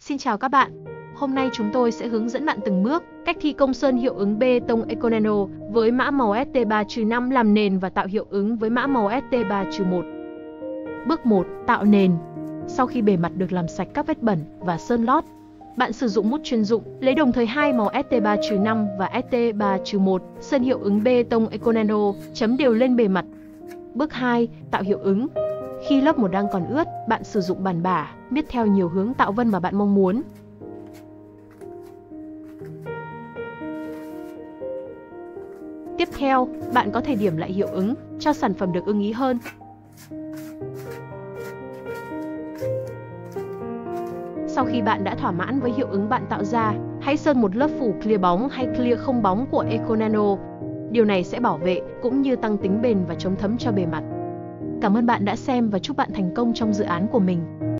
Xin chào các bạn. Hôm nay chúng tôi sẽ hướng dẫn bạn từng bước cách thi công sơn hiệu ứng bê tông Econano với mã màu ST3-5 làm nền và tạo hiệu ứng với mã màu ST3-1. Bước 1. Tạo nền. Sau khi bề mặt được làm sạch các vết bẩn và sơn lót, bạn sử dụng mút chuyên dụng, lấy đồng thời hai màu ST3-5 và ST3-1, sơn hiệu ứng bê tông Econano, chấm đều lên bề mặt. Bước 2. Tạo hiệu ứng. Khi lớp 1 đang còn ướt, bạn sử dụng bàn bả, miết theo nhiều hướng tạo vân mà bạn mong muốn. Tiếp theo, bạn có thể điểm lại hiệu ứng cho sản phẩm được ưng ý hơn. Sau khi bạn đã thỏa mãn với hiệu ứng bạn tạo ra, hãy sơn một lớp phủ clear bóng hay clear không bóng của Econano. Điều này sẽ bảo vệ cũng như tăng tính bền và chống thấm cho bề mặt. Cảm ơn bạn đã xem và chúc bạn thành công trong dự án của mình.